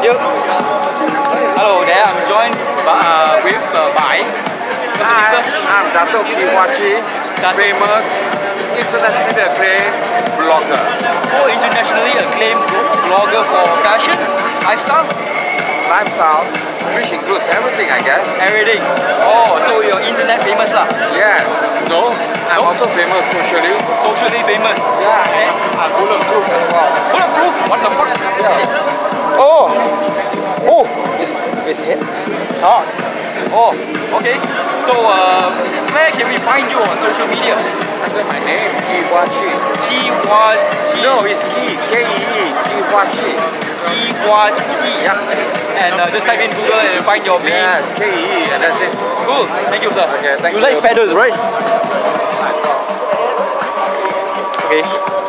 you. Hello there, I'm joined with Bai. What's your name, sir? I'm Dato' Kiwachi, famous internationally acclaimed blogger. Oh, internationally acclaimed blogger for fashion, lifestyle? Lifestyle, which includes everything, I guess. Everything. Oh, so you're internet famous lah? Yeah. No, I'm also famous socially. Socially famous? Yeah, and I'm bulletproof as well. Bulletproof? What the fuck? Yeah. Oh! Oh! It's hot. Oh, okay. So, where can we find you on social media? Under my name, Kiwachi. Kiwachi. No, it's Ki, K-E-E, Kiwachi. Kiwachi. Yeah. And just type in Google and find your name. Yes, K-E-E, and that's it. Cool. Thank you, sir. Okay, thank you. You like feathers, right? Okay.